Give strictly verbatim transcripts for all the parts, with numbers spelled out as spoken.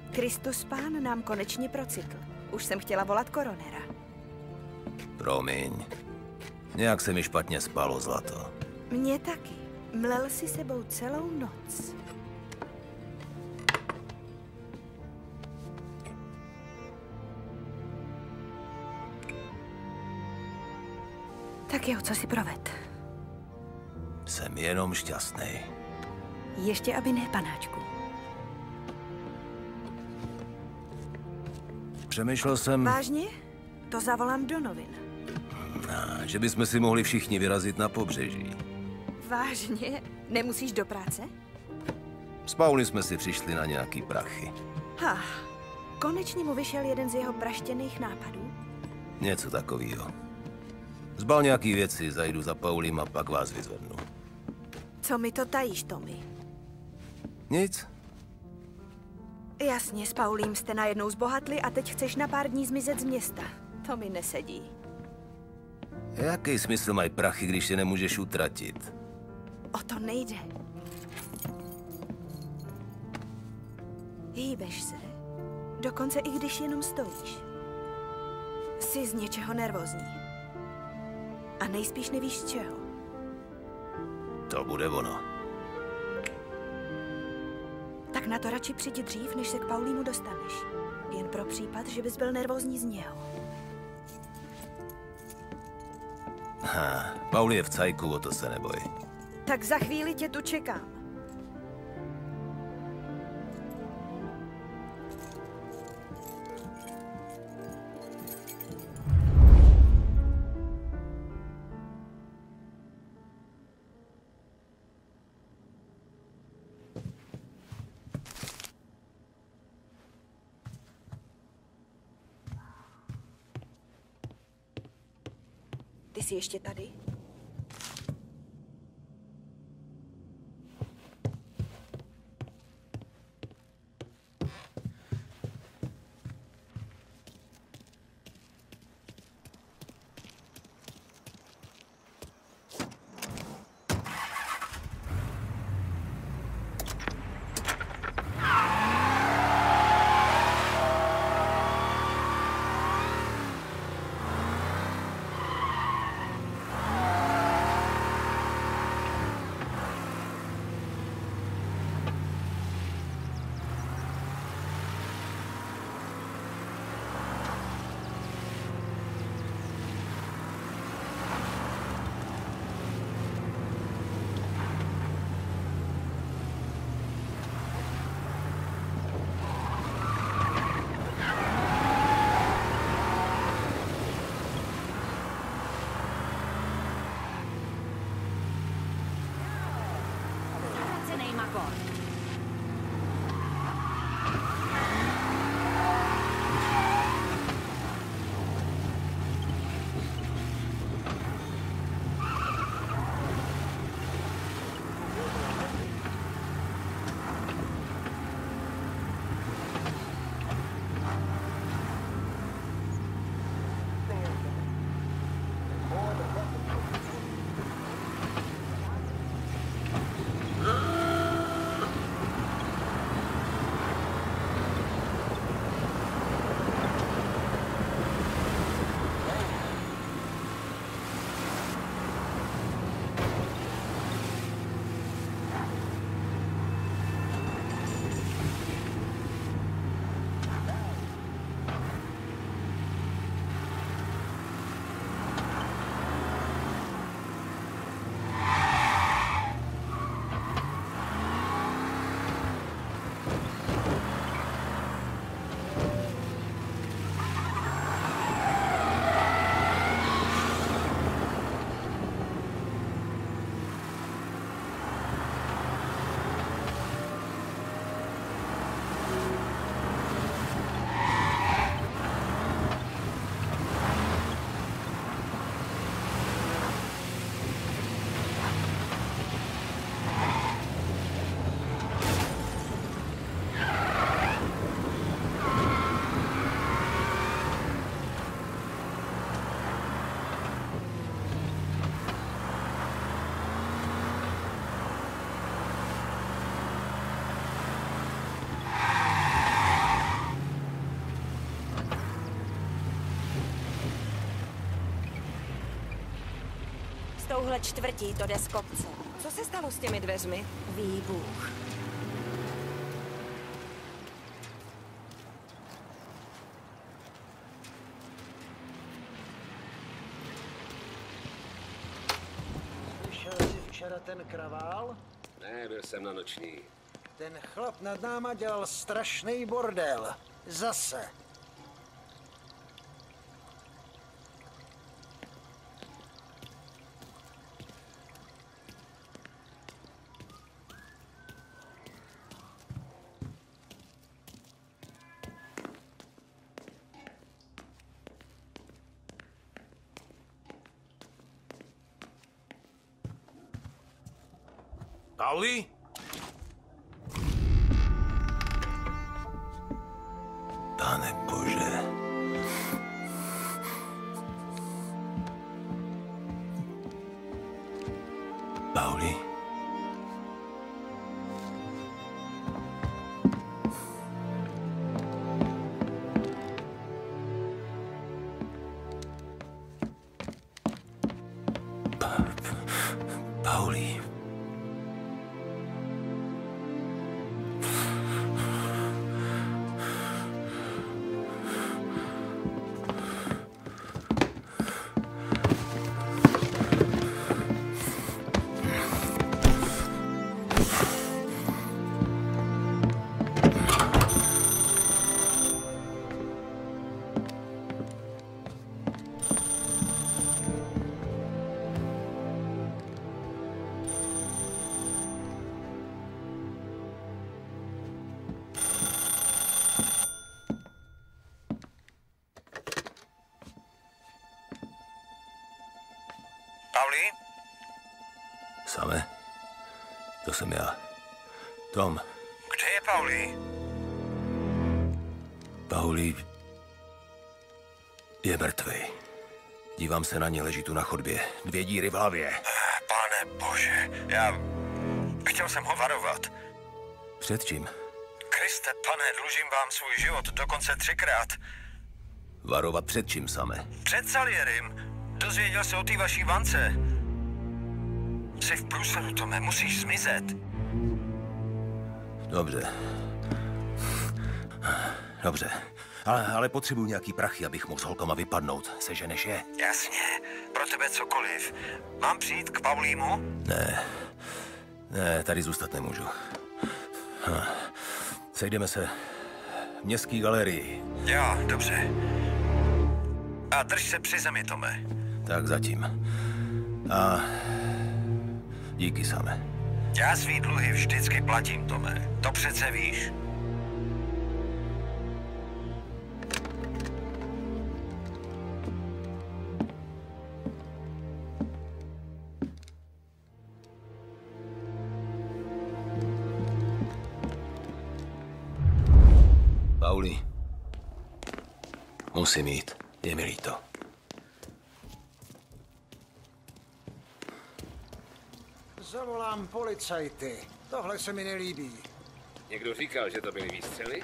Kristus Pán nám konečně procitl. Už jsem chtěla volat koronera. Promiň. Nějak se mi špatně spalo, zlato. Mně taky. Mlel si sebou celou noc. Tak jo, co si proved? Jsem jenom šťastný. Ještě aby ne, panáčku. Přemýšlel jsem, Vážně? To zavolám do novin. že bychom si mohli všichni vyrazit na pobřeží. Vážně? Nemusíš do práce? S Pauli jsme si přišli na nějaký prachy. Ha, konečně mu vyšel jeden z jeho praštěných nápadů. Něco takového. Zbal nějaký věci, zajdu za Paulim a pak vás vyzvednu. Co mi to tajíš, Tommy? Nic? Jasně, s Paulím jste najednou zbohatli a teď chceš na pár dní zmizet z města. To mi nesedí. Jaký smysl mají prachy, když je nemůžeš utratit? O to nejde. Hýbeš se. Dokonce i když jenom stojíš. Jsi z něčeho nervózní. A nejspíš nevíš z čeho. To bude ono. Tak na to radši přijdi dřív, než se k Paulímu dostaneš. Jen pro případ, že bys byl nervózní z něho. Ha, Pauli je v cajku, o to se neboj. Tak za chvíli tě tu čekám. Ty jsi ještě tady? touhle čtvrtí to jde z kopce. Co se stalo s těmi dveřmi? Ví Bůh. Slyšel jsi včera ten kravál? Ne, byl jsem na noční. Ten chlap nad náma dělal strašný bordel. Zase. Pauli? Pane Bože. Pauli? Pa Pauli? Pauli? Same? To jsem já. Tom. Kde je Pauli? Pauli je mrtvej. Dívám se na ně, leží tu na chodbě. Dvě díry v hlavě. Pane Bože, já... Chtěl jsem ho varovat. Před čím? Kriste, pane, dlužím vám svůj život dokonce třikrát. Varovat před čím, Same? Před Salierim. Dozvěděl se o té vaší vance. Jsi v průsledu, Tome, musíš zmizet. Dobře. Dobře. Ale, ale potřebuji nějaký prachy, abych mohl s holkama vypadnout. Seženeš je? Jasně, pro tebe cokoliv. Mám přijít k Paulímu? Ne. Ne, tady zůstat nemůžu. Hm. Sejdeme se v městské galerii. Jo, dobře. A drž se při zemi, Tome. Tak zatím. A díky, Same. Já svý dluhy vždycky platím, Tome. To přece víš. Pauli. Musím jít. Je mi líto. Zavolám policajty. Tohle se mi nelíbí. Někdo říkal, že to byly výstřely?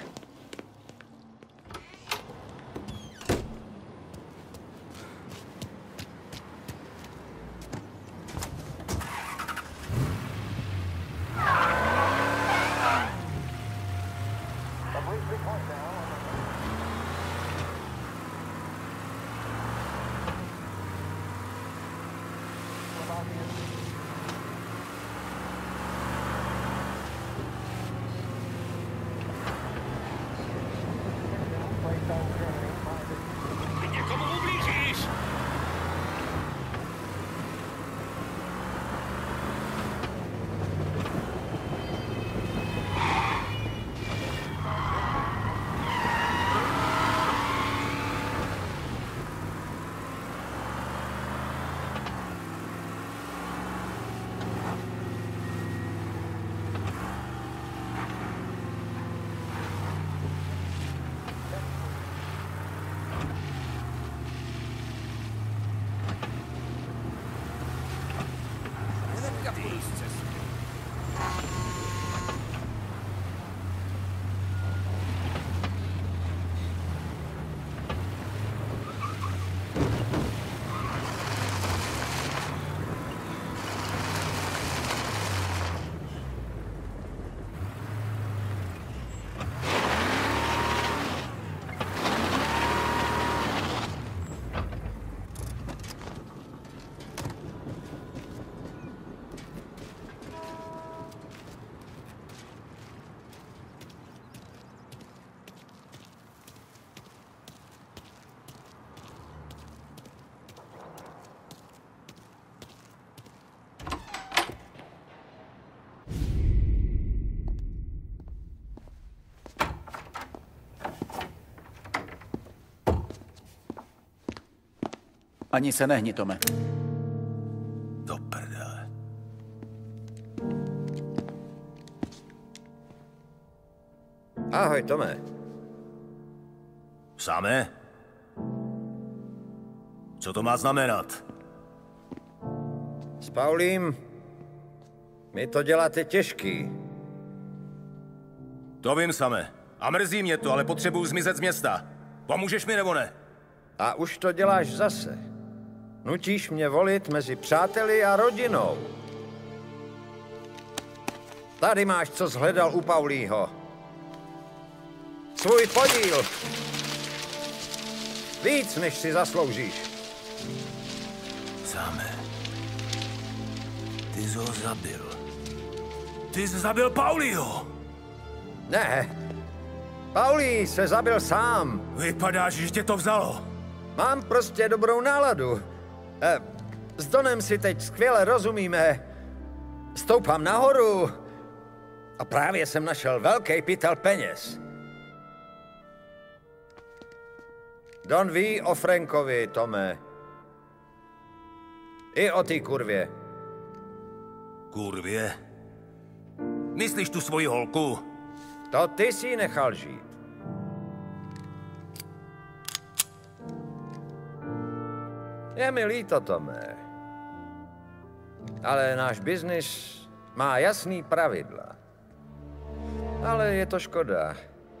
Ani se nehni, Tome. Do prdele. Ahoj, Tome. Samé? Co to má znamenat? S Paulím mi to děláte těžký. To vím, Samé. A mrzí mě to, ale potřebuju zmizet z města. Pomůžeš mi nebo ne? A už to děláš zase. Nutíš mě volit mezi přáteli a rodinou. Tady máš, co shledal u Paulího. Svůj podíl. Víc, než si zasloužíš. Samé. Ty jsi ho zabil. Ty jsi zabil Paulího. Ne. Paulí se zabil sám. Vypadá, že tě to vzalo. Mám prostě dobrou náladu. E, s Donem si teď skvěle rozumíme. Stoupám nahoru a právě jsem našel velký pytel peněz. Don ví o Frankovi, Tome. I o té kurvě. Kurvě? Myslíš tu svoji holku? To ty si nechal žít. Je mi líto, Tome. Ale náš biznis má jasný pravidla. Ale je to škoda.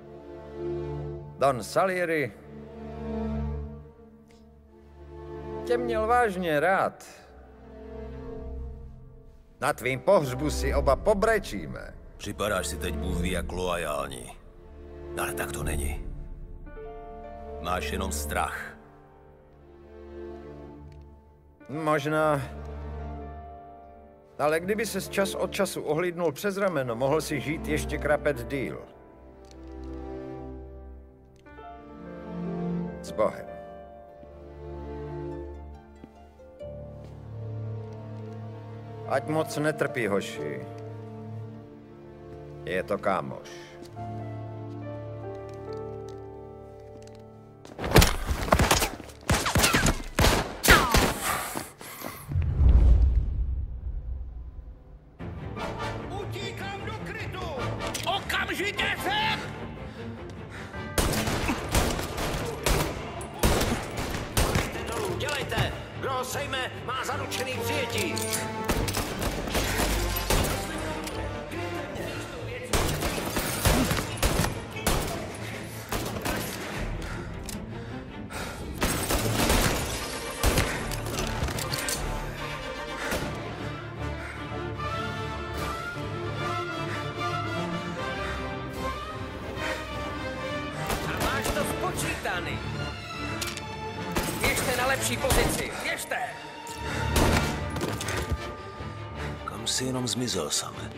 Don Salieri tě měl vážně rád. Na tvým pohřbu si oba pobrečíme. Připadáš si teď Bůh ví jak loajální. Ale tak to není. Máš jenom strach. Možná. Ale kdyby ses čas od času ohlídnul přes rameno, mohl si žít ještě krapet díl. S Bohem. Ať moc netrpí, hoši. Je to kámoš. Utíkám do krytu! Okamžitě sem! Dolů, dělejte! Kdo ho sejme, má zaručený přijetí! Běžte na lepší pozici, běžte! Kam jsi jenom zmizel, Samé?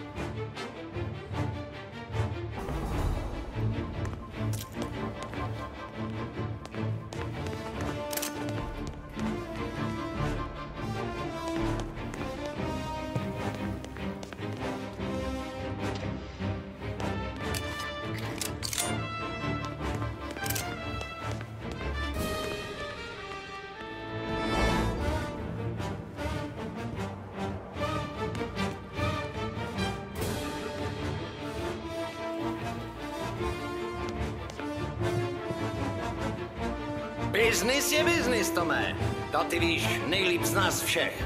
Biznis je biznis, Tome. To ty víš nejlíp z nás všech.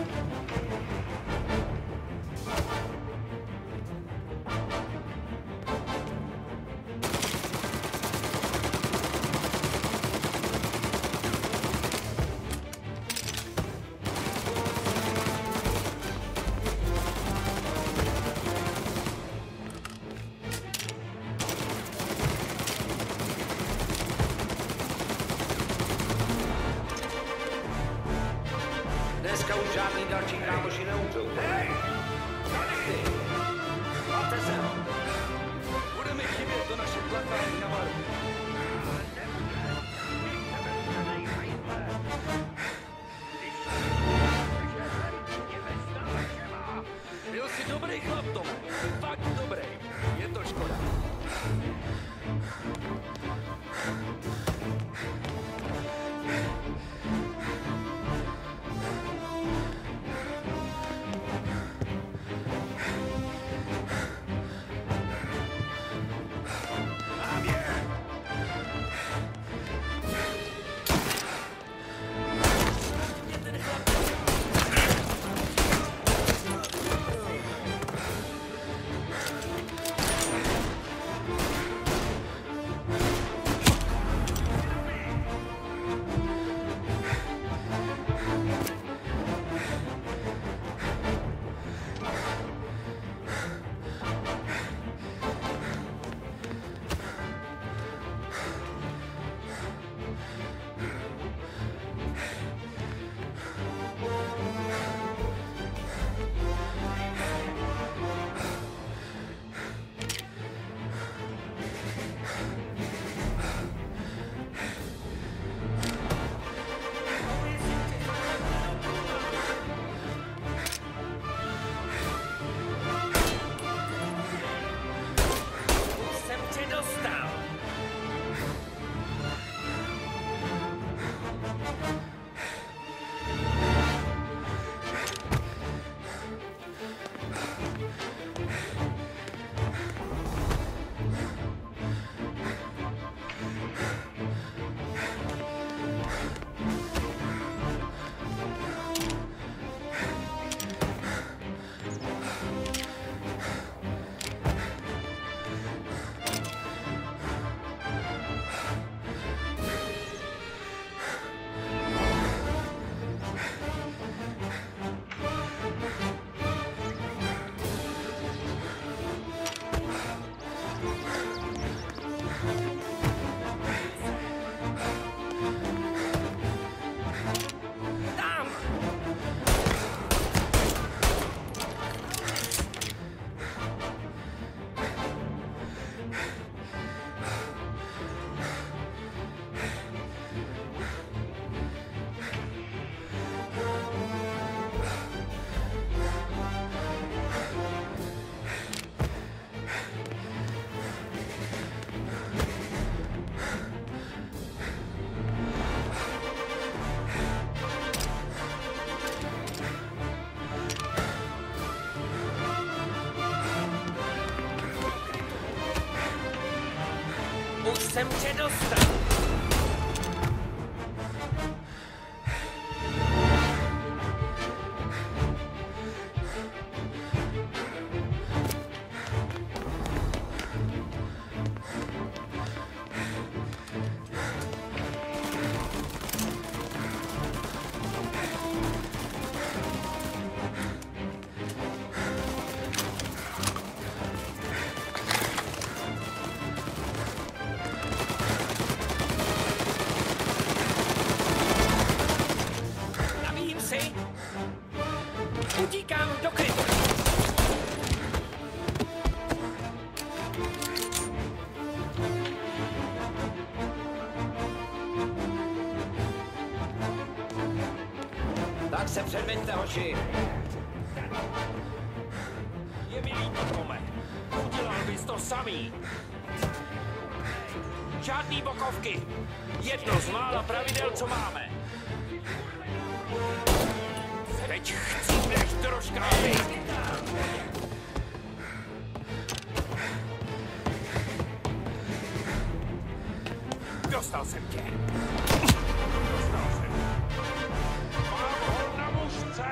Dneska už žádný další kámoši neumřou. Hej! Tady! Máte se ho! Budeme chybět do naše tlakání na varu. Byl jsi dobrý chlap, Tome. Fakt dobrý. Je to škoda. sem tě dostat! Utíkám do krytu! Tak se předveďte, hoši. Je mi líto, Tome. Udělal bys to samý. Žádný bokovky. Jedno z mála pravidel, co máme. Teď chcípneš troškáby. Dostal jsem tě. Dostal jsem. Mám ho na mužce.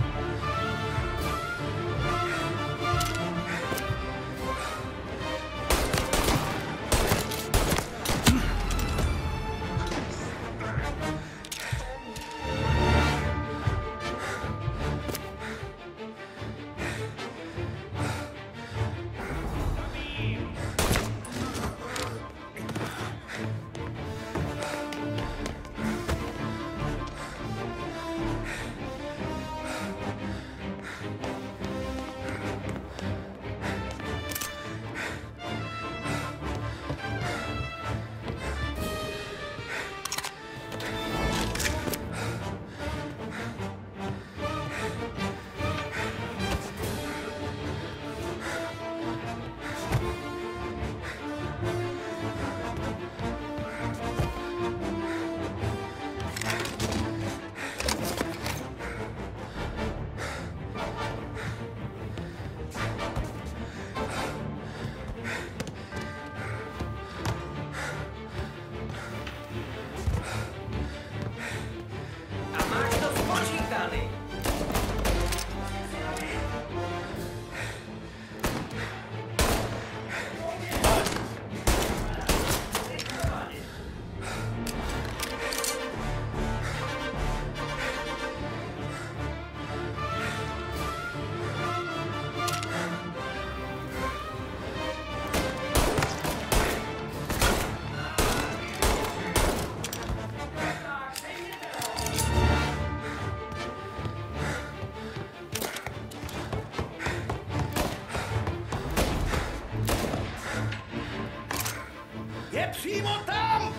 Je přímo tam!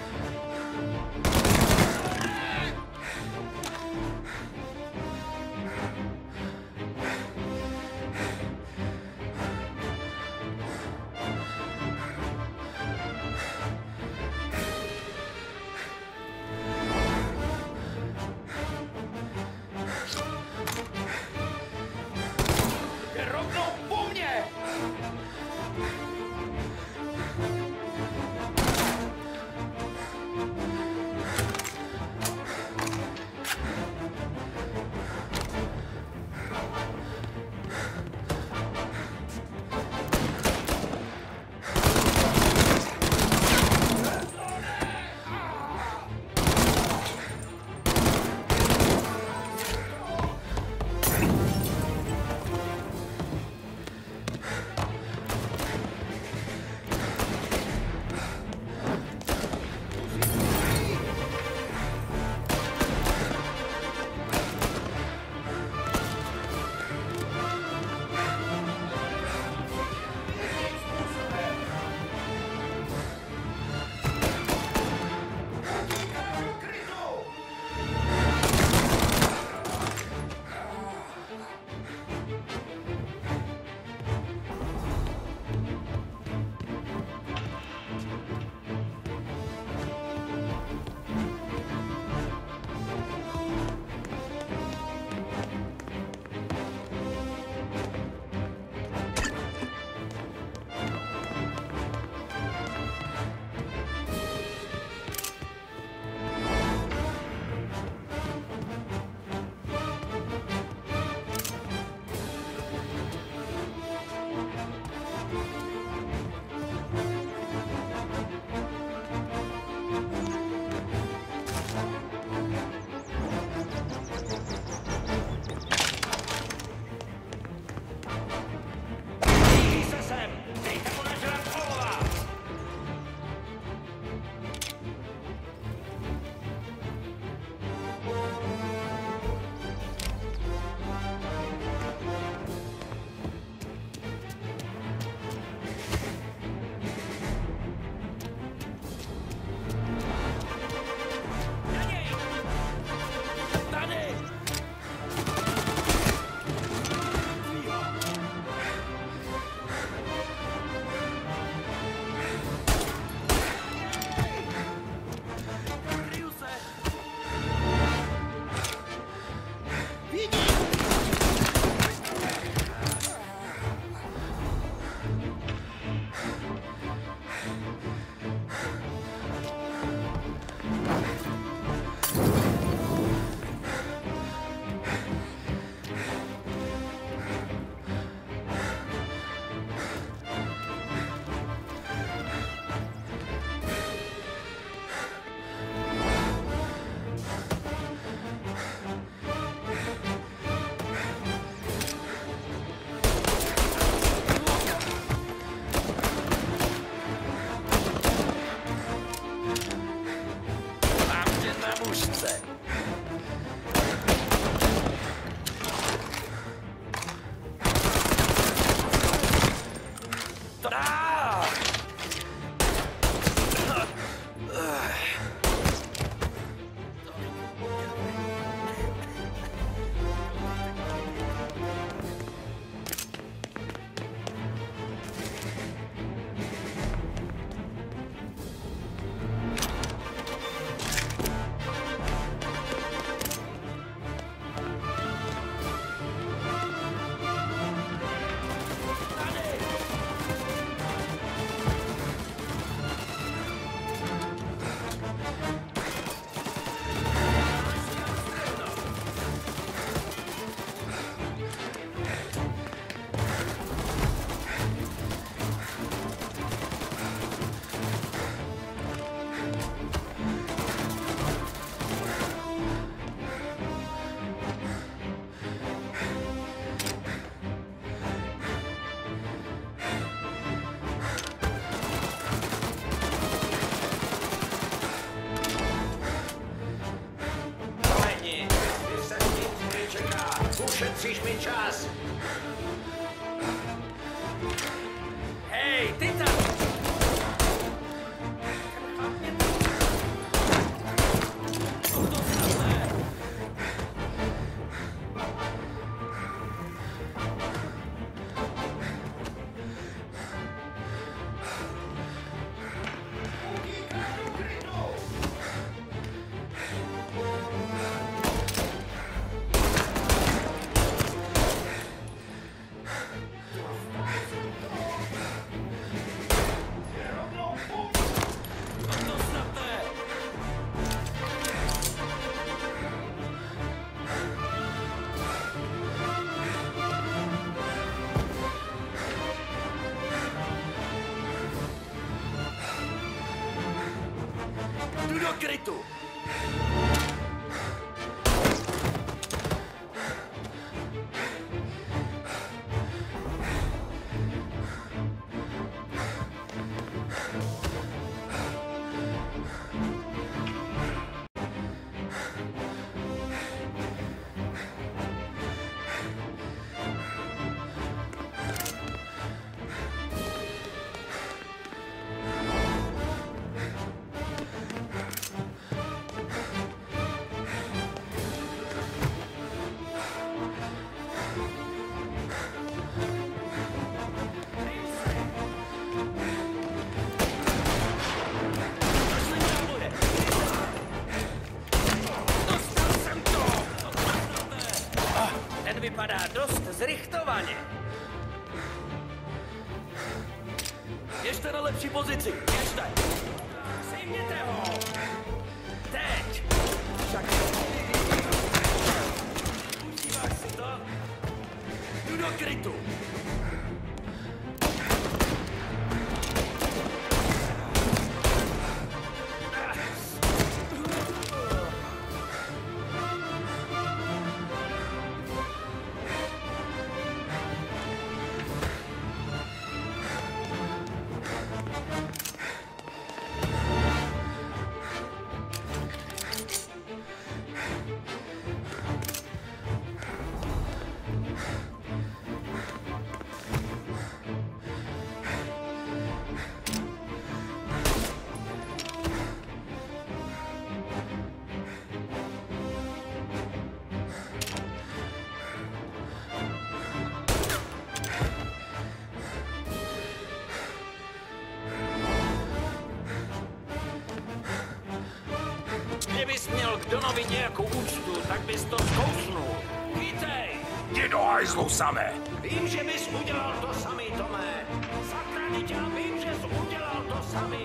Je rovnou po mně! sem! Dejte mu nažrat olova! Ušetříš mi čas! Hej, ty tam! Jdu do krytu! Vypadá dost zrychtovaně. Běžte na lepší pozici, běžte! Sejměte ho! Teď! Však užíváš si to? Jdu do krytu! Donovi nějakou úctu, tak bys to zkousnul. Chytej! Jdi do hajzlu samé! Vím, že bys udělal to samý, Tome. Sakra, dítě, vím, že jsi udělal to samý.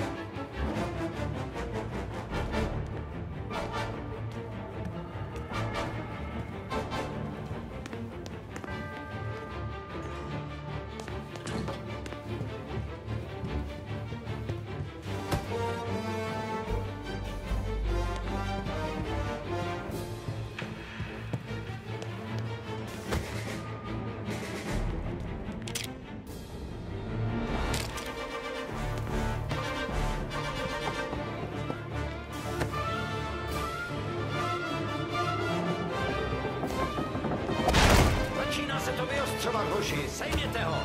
Začíná se to vyostřovat, hoši. Sejměte ho.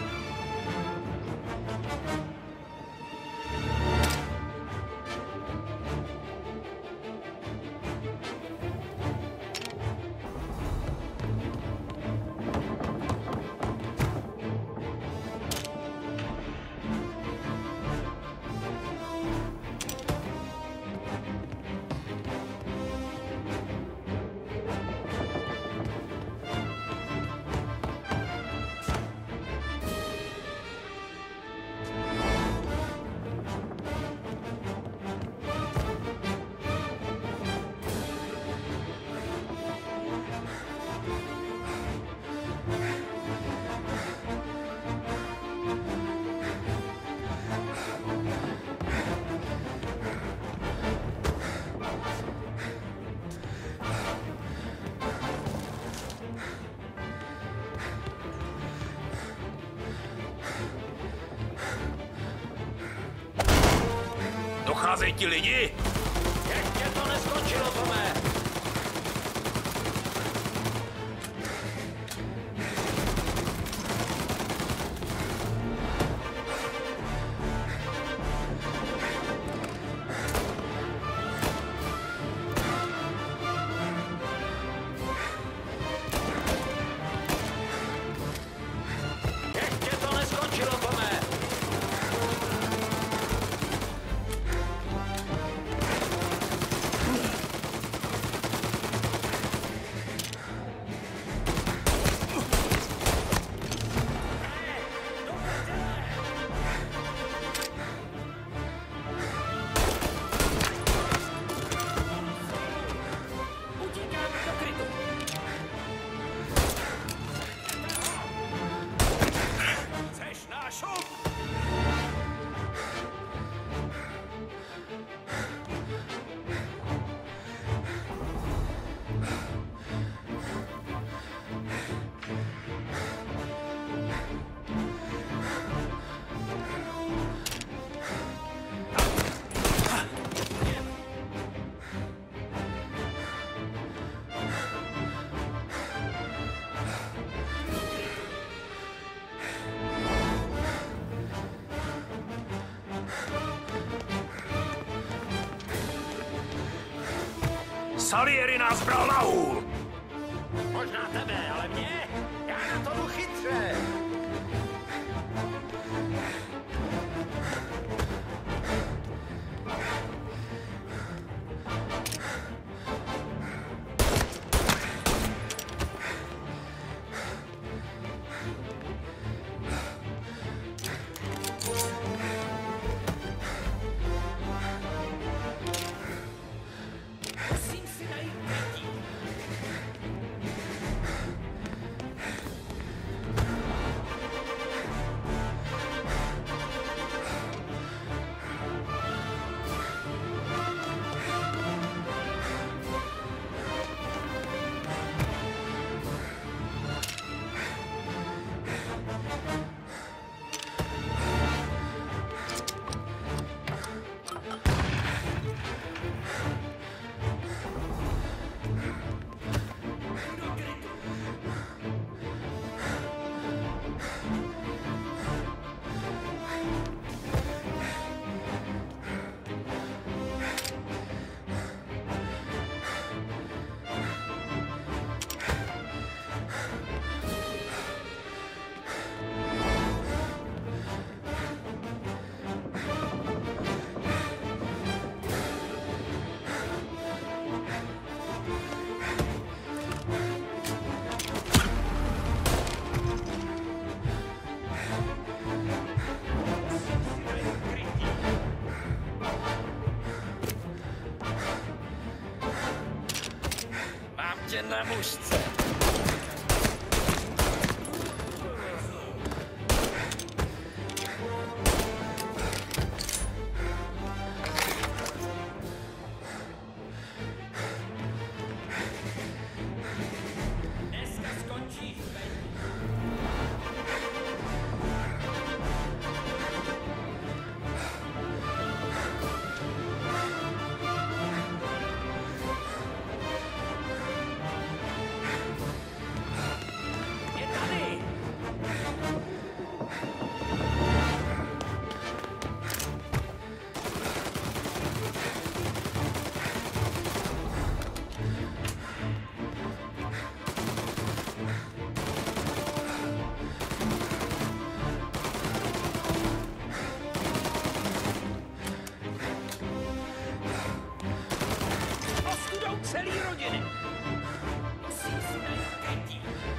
Docházejí ti lidi? Ještě to neskončilo, Tome. Ještě to neskončilo, Tome. Utíkáme do krytu. Chceš náš šup? Salieri nás bral na hůl! Možná tebe, ale mě? Já na to jdu chytře. Musím si najít lidi. pušce. Dneska skončí. Je tady. Ostudou celý rodiny. Musím si najít Katie.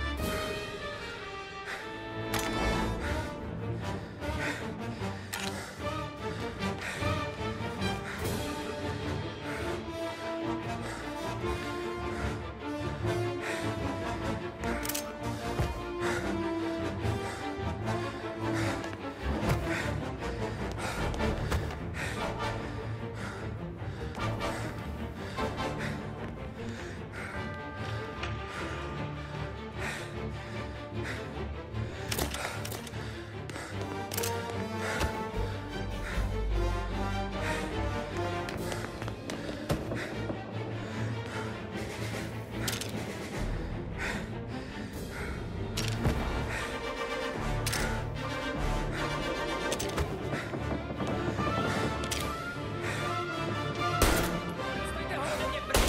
Stejte ho ode mě pryč.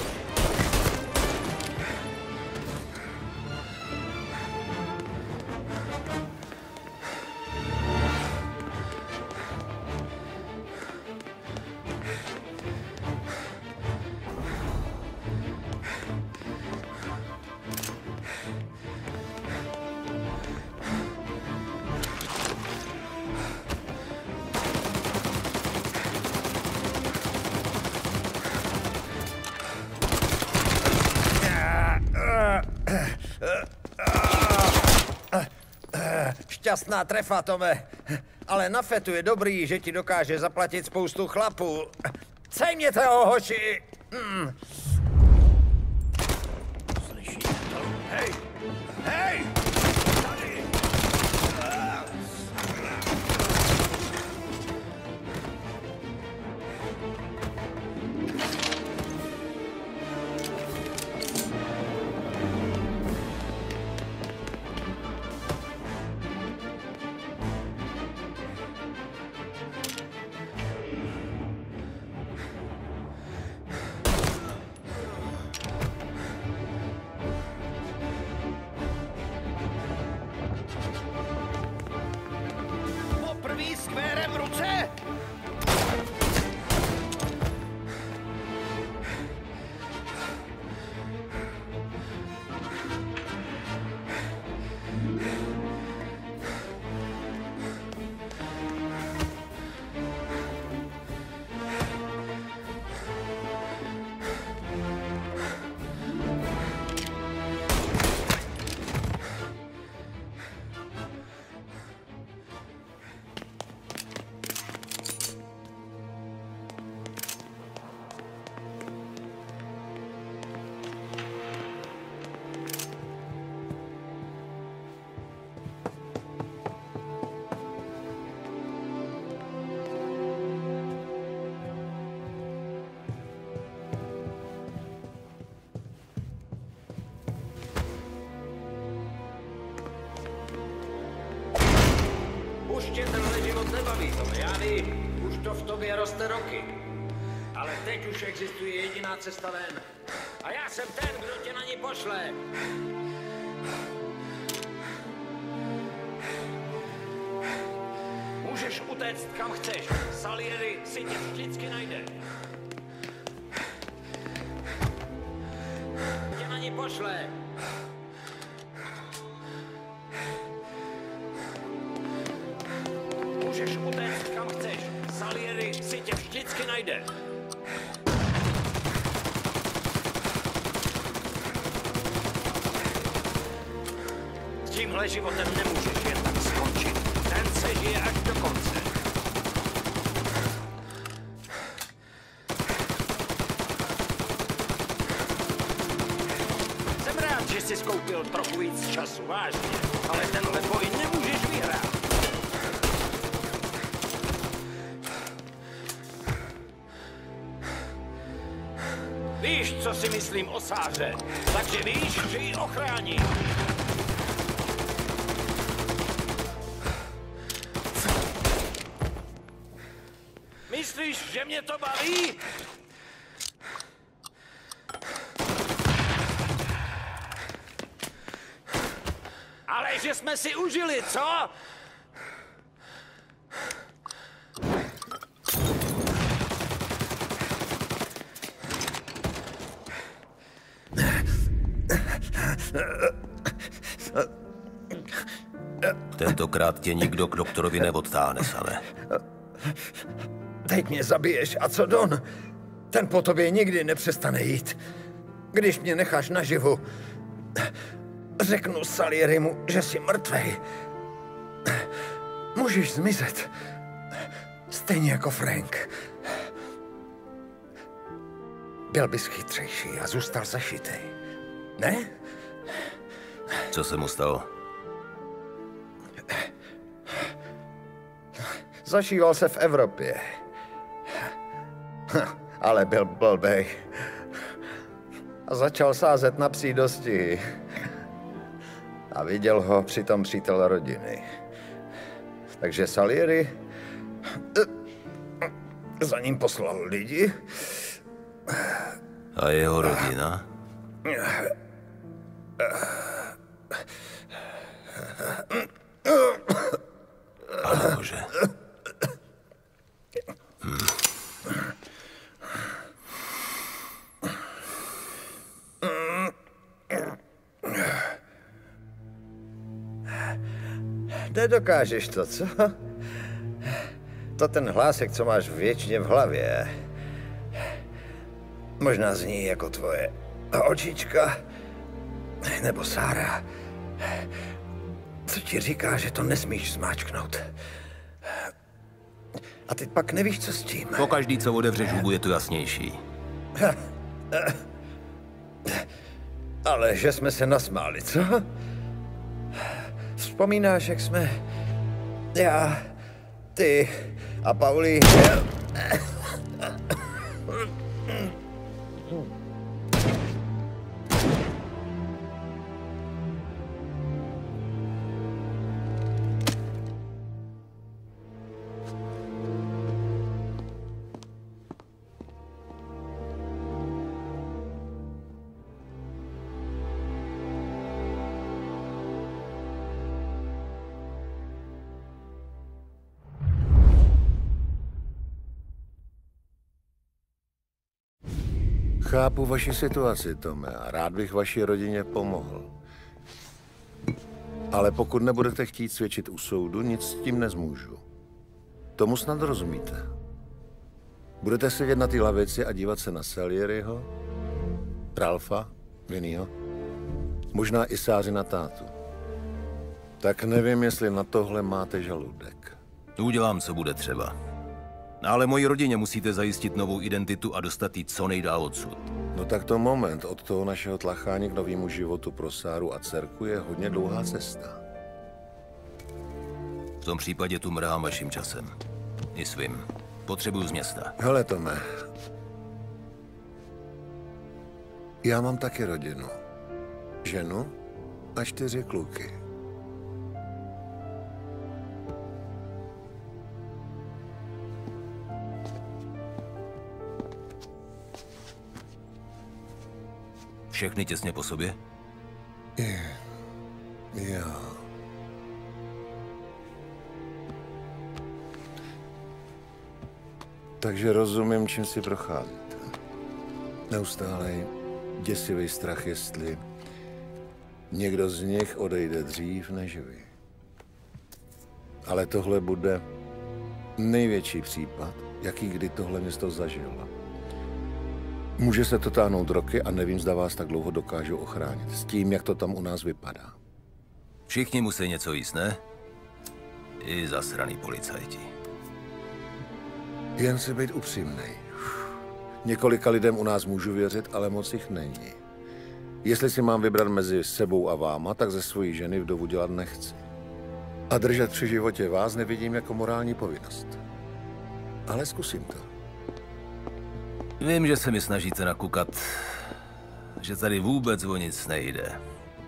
Šťastná trefa, Tome. Ale na fetu je dobrý, že ti dokáže zaplatit spoustu chlapů. Sejměte ho, hoši! Mm. Slyšíte to? Hej! Hej! Tady! Poprvý skvérem v ruce! Už tě tenhle život nebaví, Tome, já vím. Už to v tobě roste roky. Ale teď už existuje jediná cesta ven. A já jsem ten, kdo tě na ní pošle. Můžeš utéct kam chceš. Salieri si tě vždycky najde. Tě na ní pošle. Můžeš utéct kam chceš. Salieri si tě vždycky najde. tímhle životem nemůžeš jen tak skončit. Ten se žije až do konce. Jsem rád, že jsi skoupil trochu víc času, vážně, ale tenhle boj nemůžeš vyhrát. Víš, co si myslím o Sáře, takže víš, že ji ochrání. Myslíš, že mě to baví? Ale že jsme si užili, co? Tentokrát tě nikdo k doktorovi neodtáhne, Sane. Teď mě zabiješ, a co Don? Ten po tobě nikdy nepřestane jít. Když mě necháš naživu, řeknu Salierimu, že jsi mrtvej. Můžeš zmizet. Stejně jako Frank. Byl bys chytřejší a zůstal zašitej. Ne? Co se mu stalo? Zašíval se v Evropě. Ale byl blbej. A začal sázet na psí dostihy. A viděl ho přitom přítel rodiny. Takže Salieri za ním poslal lidi. A jeho rodina? Pane Bože. Hm. Nedokážeš to, co? To ten hlásek, co máš věčně v hlavě. Možná zní jako tvoje očička, nebo Sára. Co ti říká, že to nesmíš zmáčknout? A ty pak nevíš, co s tím. Pokaždý, co otevřeš hubu, je to jasnější. Ale že jsme se nasmáli, co? Vzpomínáš, jak jsme... Já, ty a Pauli... Chápu vaši situaci, Tome, a rád bych vaší rodině pomohl. Ale pokud nebudete chtít svědčit u soudu, nic s tím nezmůžu. Tomu snad rozumíte. Budete sedět na té lavici a dívat se na Salieriho, Ralfa, Vinnyho, možná i Sáři na tátu. Tak nevím, jestli na tohle máte žaludek. Udělám, co bude třeba. Ale mojí rodině musíte zajistit novou identitu a dostat ji co nejdál odsud. No tak to moment od toho našeho tlachání k novému životu pro Sáru a dcerku je hodně dlouhá cesta. V tom případě tu mrhám vaším časem. I svým. Potřebuju z města. Hele, Tome. Já mám taky rodinu. Ženu a čtyři kluky. Všechny těsně po sobě? Je, jo. Takže rozumím, čím si procházíte. Neustálej děsivý strach, jestli někdo z nich odejde dřív než vy. Ale tohle bude největší případ, jaký kdy tohle město zažilo. Může se to táhnout roky a nevím, zda vás tak dlouho dokážu ochránit. S tím, jak to tam u nás vypadá. Všichni musí něco jíst, ne? I zasraný policajti. Jen si být upřímnej. Několika lidem u nás můžu věřit, ale moc jich není. Jestli si mám vybrat mezi sebou a váma, tak ze svojí ženy vdovu dělat nechci. A držet při životě vás nevidím jako morální povinnost. Ale zkusím to. Vím, že se mi snažíte nakukat, že tady vůbec o nic nejde.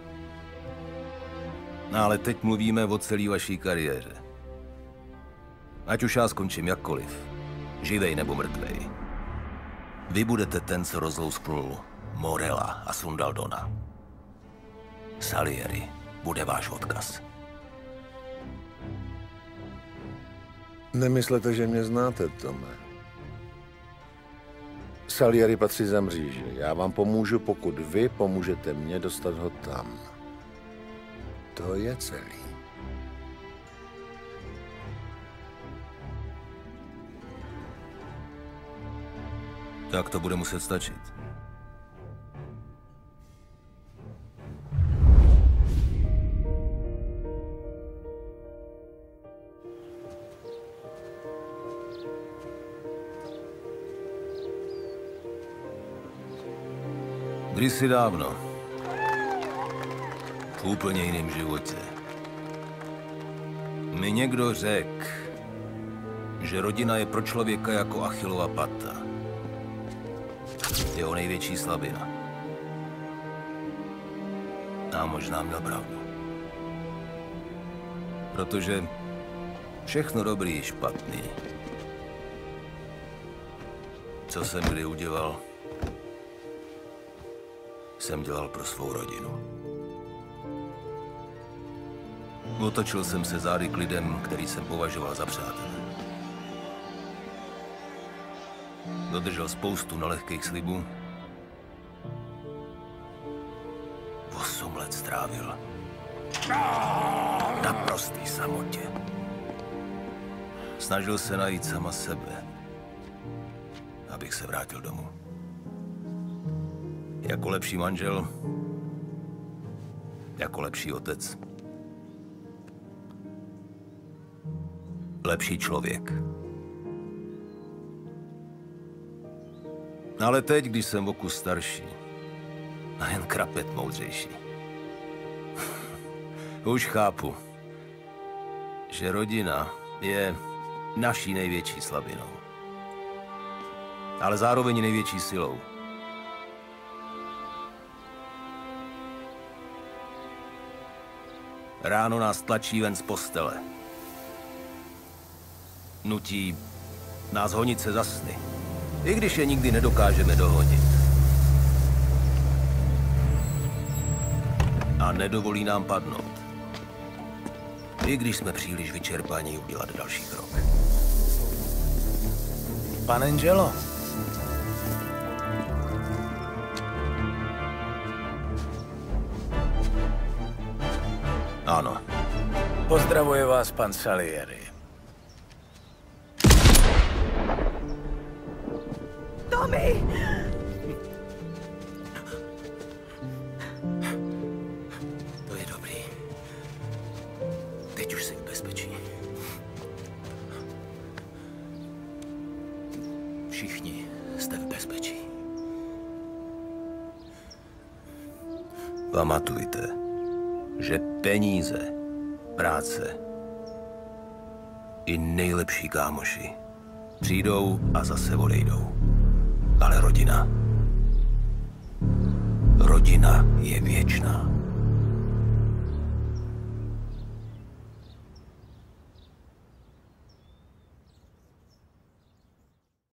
No ale teď mluvíme o celé vaší kariéře. Ať už já skončím jakkoliv, živej nebo mrtvej. Vy budete ten, co rozlousknul Morela a sundal Dona. Salieri bude váš odkaz. Nemyslete, že mě znáte, Tome. Salieri patří za mříže. Já vám pomůžu, pokud vy pomůžete mně dostat ho tam. To je celý. Tak to bude muset stačit. Kdysi dávno. V úplně jiném životě. Mi někdo řekl, že rodina je pro člověka jako Achillova pata. Jeho největší slabina. A možná měl pravdu. Protože všechno dobrý i špatný, co jsem kdy udělal, jsem dělal pro svou rodinu. Otočil jsem se zády k lidem, který jsem považoval za přátele. Dodržel spoustu nelehkých slibů. Osm let strávil na prostý samotě. Snažil se najít sama sebe, abych se vrátil domů. Jako lepší manžel, jako lepší otec, lepší člověk. Ale teď, když jsem o kus starší a jen krapet moudřejší, už chápu, že rodina je naší největší slabinou, ale zároveň největší silou. Ráno nás tlačí ven z postele. Nutí nás honit se za sny, i když je nikdy nedokážeme dohonit. A nedovolí nám padnout, i když jsme příliš vyčerpaní udělat další krok. Pan Angelo. Ano. Pozdravuje vás pan Salieri. Tommy! To je dobrý. Teď už jsi v bezpečí. Všichni jste v bezpečí. Pamatujte, že peníze, práce i nejlepší kámoši přijdou a zase odejdou. Ale rodina, rodina je věčná.